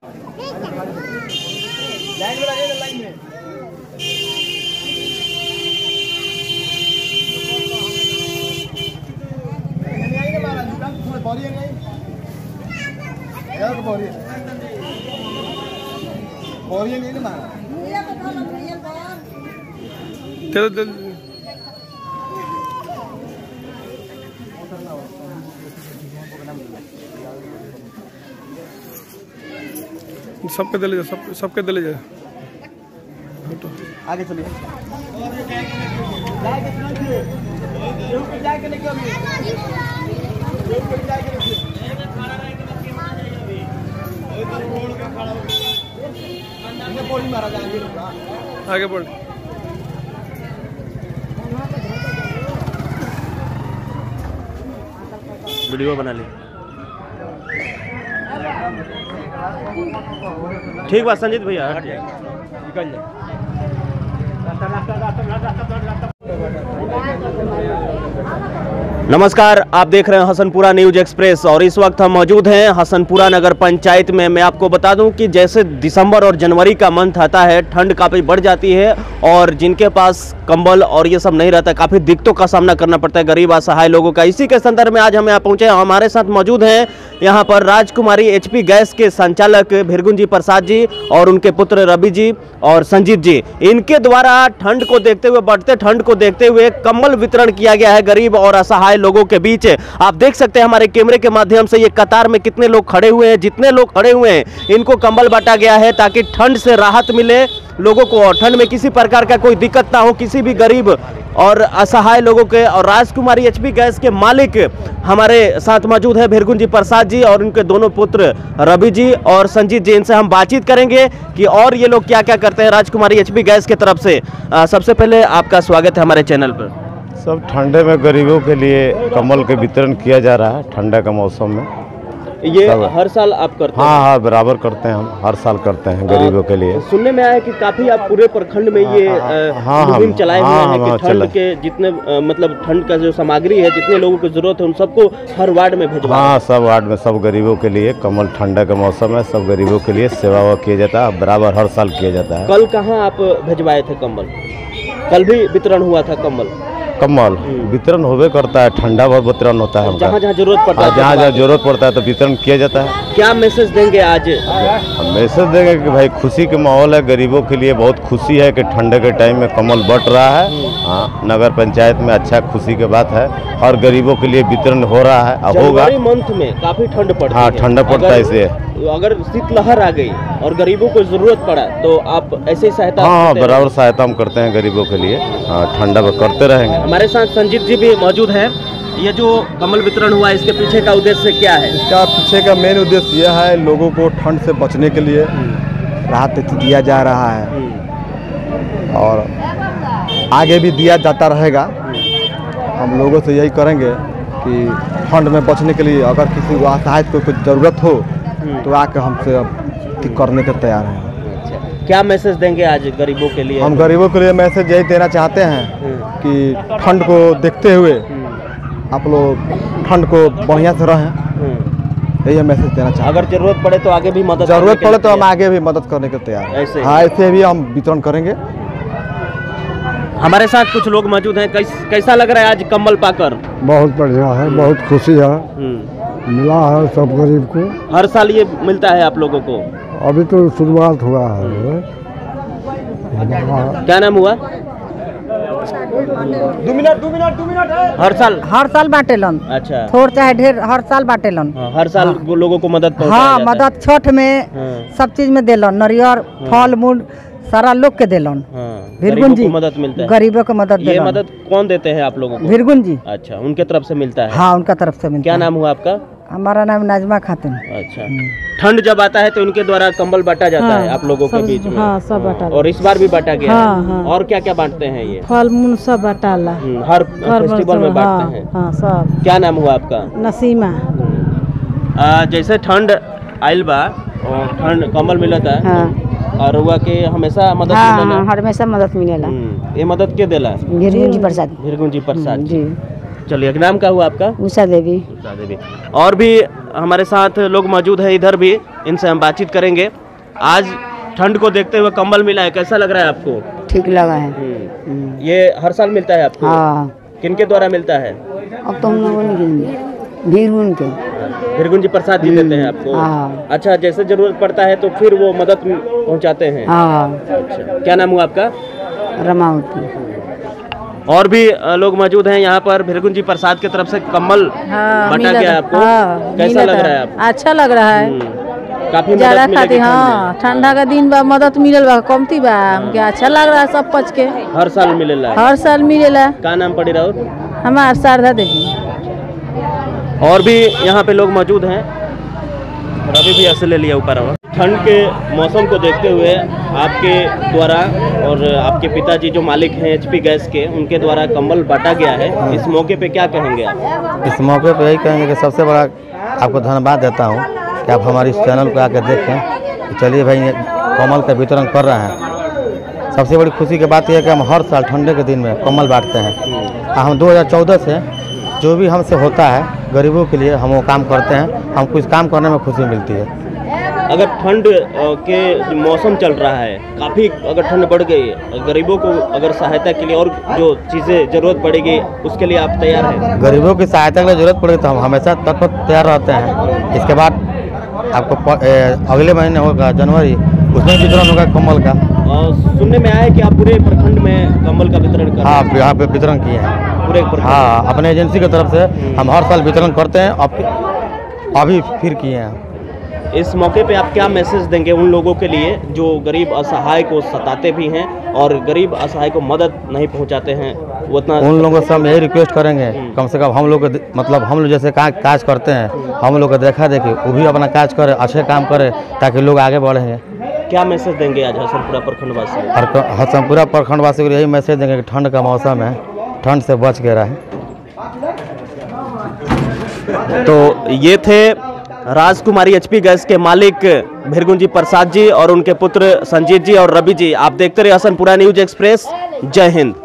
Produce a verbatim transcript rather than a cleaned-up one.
Line में लगे, line में बोरिए नहीं यार, बोरिए बोरिए नहीं ना चलो चल सबके दे ले जा, सब सबके दे ले जा। आगे चलिए। आगे बढ़। वीडियो बना ली। ठीक बात संजीत भैया, हट जाए निकल जाए। नमस्कार, आप देख रहे हैं हसनपुरा न्यूज एक्सप्रेस और इस वक्त हम मौजूद हैं हसनपुरा नगर पंचायत में। मैं आपको बता दूं कि जैसे दिसंबर और जनवरी का मंथ आता है, ठंड काफ़ी बढ़ जाती है और जिनके पास कंबल और ये सब नहीं रहता, काफ़ी दिक्कतों का सामना करना पड़ता है गरीब असहाय लोगों का। इसी के संदर्भ में आज हम यहाँ पहुँचे। हमारे साथ मौजूद हैं यहाँ पर राजकुमारी एचपी गैस के संचालक भिरगुंजी प्रसाद जी और उनके पुत्र रवि जी और संजीत जी। इनके द्वारा ठंड को देखते हुए, बढ़ते ठंड को देखते हुए कंबल वितरण किया गया है गरीब और असहाय लोगों के बीच। आप देख सकते हैं हमारे कैमरे के माध्यम से ये कतार में कितने लोग खड़े हुए हैं। जितने लोग खड़े हुए हैं इनको कंबल बांटा गया है ताकि ठंड से राहत मिले लोगों को और ठंड में किसी प्रकार का कोई दिक्कत ना हो किसी भी गरीब और असहाय लोगों के। और राजकुमारी एचपी गैस के मालिक हमारे साथ मौजूद है भिरगुंजी प्रसाद जी और उनके दोनों पुत्र रवि जी और संजीत जी। इनसे हम बातचीत करेंगे कि और ये लोग क्या क्या करते हैं राजकुमारी एचपी गैस की तरफ से। आ, सबसे पहले आपका स्वागत है हमारे चैनल पर। सब ठंडे में गरीबों के लिए कम्बल के वितरण किया जा रहा है ठंडा का मौसम में। ये हर साल आप करते हैं? हाँ हाँ, बराबर करते हैं, हम हर साल करते हैं गरीबों के लिए। सुनने में आया कि काफी आप पूरे प्रखंड में ये मुहिम चलाए हुए हैं कि ठंड के जितने मतलब ठंड का जो सामग्री है, जितने लोगों की जरूरत है उन सबको हर वार्ड में भेजवा। हाँ, सब वार्ड में सब गरीबों के लिए कम्बल, ठंडा का मौसम है, सब गरीबों के लिए सेवा किया जाता है, बराबर हर साल किया जाता है। कल कहाँ आप भेजवाए थे कंबल? कल भी वितरण हुआ था कंबल? कम्बल वितरण होवे करता है, ठंडा बहुत वितरण होता है, जहाँ जहाँ जरूरत पड़ता है, जहाँ जहाँ जरूरत पड़ता है तो वितरण किया जाता है। क्या मैसेज देंगे आज? मैसेज देंगे कि भाई खुशी के माहौल है, गरीबों के लिए बहुत खुशी है कि ठंडे के टाइम में कम्बल बट रहा है। हाँ, नगर पंचायत में अच्छा खुशी की बात है और गरीबों के लिए वितरण हो रहा है, अब होगा। मंथ में काफी ठंड पड़ती है। हाँ, ठंडा पड़ता है इसे। अगर शीतलहर आ गई और गरीबों को जरूरत पड़ा तो आप ऐसे सहायता? हाँ, बराबर सहायता हम करते हैं गरीबों के लिए। हाँ, ठंडा में करते रहेंगे। हमारे साथ संजीत जी भी मौजूद हैं। ये जो कम्बल वितरण हुआ है इसके पीछे का उद्देश्य क्या है? इसका पीछे का मेन उद्देश्य यह है लोगों को ठंड से बचने के लिए राहत दिया जा रहा है और आगे भी दिया जाता रहेगा। हम लोगों से यही करेंगे कि ठंड में बचने के लिए अगर किसी को असहाय को कुछ ज़रूरत हो तो आके हमसे अब करने के तैयार हैं। क्या मैसेज देंगे आज गरीबों के लिए? हम गरीबों के लिए मैसेज यही देना चाहते हैं कि ठंड को देखते हुए आप लोग ठंड को बढ़िया से रहें, यही मैसेज देना चाहते हैं। अगर जरूरत पड़े तो आगे भी मदद जरूरत पड़े तो हम आगे भी मदद करने के तैयार हैं। ऐसे हाँ, ऐसे भी हम वितरण करेंगे। हमारे साथ कुछ लोग मौजूद हैं। कैस, कैसा लग रहा है आज कंबल पाकर? बहुत बढ़िया है, बहुत खुशी है, मिला है सब गरीब को। हर साल ये मिलता है आप लोगों को? अभी तो शुरुआत हुआ है। क्या नाम हुआ? दो मिनट दो मिनट दो मिनट हर साल हर साल बांटेलन। अच्छा, थोड़ चाहे ढेर हर साल बांटेलन। हाँ, हर साल हाँ। लोगों को मदद पहुंचाया हाँ, जाता मदद छठ में हाँ। सब चीज में देलन, नारियल फल मूल सारा लोग के देलन। हाँ, भिरगुन जी मदद मिलता है, गरीबों को मदद। ये मदद कौन देते हैं आप लोगों को? भिरगुन जी। अच्छा, उनके तरफ से मिलता है? हाँ, उनका तरफ से मिलता है। क्या नाम हुआ आपका? हमारा नाम नाजमा खातून। अच्छा, ठंड जब आता है तो उनके द्वारा कंबल बांटा जाता हाँ, है आप लोगों के बीच में? हाँ, सब बांटा। और इस बार भी बांटा गया हाँ, है? हाँ। और क्या क्या बांटते हैं ये? फल मूल सब बांटाला हर फेस्टिवल में बांटते हैं? हाँ, सब। क्या नाम हुआ आपका? नसीमा। आ, जैसे ठंड आइल बा और ठंड कंबल मिलता है हाँ। और हुआ के हमेशा मदद हाँ, मिलेला? हाँ, हमेशा मदद मिलेला। ये मदद के देला? भिरगुंजी प्रसाद। भिरगुंजी प्रसाद जी। चलिए, नाम क्या हुआ आपका? उषा देवी। उषा देवी। और भी हमारे साथ लोग मौजूद हैं इधर भी, इनसे हम बातचीत करेंगे। आज ठंड को देखते हुए कंबल मिला है, कैसा लग रहा है आपको? ठीक लगा है। हम्म। ये हर साल मिलता है आपको? हाँ। किनके द्वारा मिलता है? अब तो हम लोगों ने गिनेंगे भीरगुन के। भीरगुन जी प्रसाद जी देते हैं आपको? हाँ। अच्छा, जैसे जरूरत पड़ता है तो फिर वो मदद पहुंचाते हैं? हाँ। अच्छा, क्या नाम हुआ आपका? रमावती। और भी अ, लोग मौजूद हैं यहाँ पर। भीरगुन जी प्रसाद की तरफ से कम्बल हाँ, बटा मिला गया था। आपको? हाँ, कैसा मिला लग था। रहा है आपको? अच्छा लग रहा है। हम्म, काफी ज्यादा मदद खाते मिलेगी ठंड हाँ, ठंडा का दिन बा मदद मिलल बा, कमती बा, हमके अच्छा लग रहा है सब पच के। में। हर साल मिलेला है? हर साल मिलेला। का नाम पड़ी राउत? हमार शारदा देवी। और भी यहाँ पे लोग मौजूद हैं। रवि भी ऐसे ले लिया ऊपर। ठंड के मौसम को देखते हुए आपके द्वारा और आपके पिताजी जो मालिक हैं एचपी गैस के, उनके द्वारा कंबल बांटा गया है। इस मौके पे क्या कहेंगे आप? इस मौके पे यही कहेंगे कि सबसे बड़ा आपको धन्यवाद देता हूँ कि आप हमारे इस चैनल को आकर देखें कि चलिए भाई ये कम्बल का वितरण कर रहे हैं। सबसे बड़ी खुशी की बात यह है कि हम हर साल ठंडे के दिन में कम्बल बांटते हैं। हम दो हज़ार चौदह से जो भी हमसे होता है गरीबों के लिए हम वो काम करते हैं। हम कुछ काम करने में खुशी मिलती है। अगर ठंड के मौसम चल रहा है, काफ़ी अगर ठंड बढ़ गई, गरीबों को अगर सहायता के लिए और जो चीज़ें ज़रूरत पड़ेगी उसके लिए आप तैयार हैं? गरीबों की सहायता के लिए जरूरत पड़ेगी तो हम हमेशा तत्पर तैयार रहते हैं। इसके बाद आपको ए, अगले महीने होगा जनवरी, उसमें वितरण होगा कम्बल का। और सुनने में आया है कि आप पूरे प्रखंड में कम्बल का वितरण कर रहे हैं? हाँ, यहाँ पे वितरण किए हैं पूरे प्रखंड? हाँ, अपने एजेंसी की तरफ से हम हर साल वितरण करते हैं। अब अभी फिर किए हैं। इस मौके पे आप क्या मैसेज देंगे उन लोगों के लिए जो गरीब असहाय को सताते भी हैं और गरीब असहाय को मदद नहीं पहुंचाते हैं? वो उतना उन लोगों से हम यही रिक्वेस्ट करेंगे, कम से कम हम लोग को मतलब हम लोग जैसे का, काज करते हैं, हम लोग को देखा देखी वो भी अपना काज करे, अच्छे काम करे ताकि लोग आगे बढ़ेंगे। क्या मैसेज देंगे आज हसनपुरा प्रखंडवासी? और हसनपुरा प्रखंडवासी को यही मैसेज देंगे कि ठंड का मौसम है, ठंड से बच के रहें। तो ये थे राजकुमारी एचपी गैस के मालिक भीरगुन जी प्रसाद जी और उनके पुत्र संजीत जी और रवि जी। आप देखते रहे हसनपुरा न्यूज एक्सप्रेस। जय हिंद।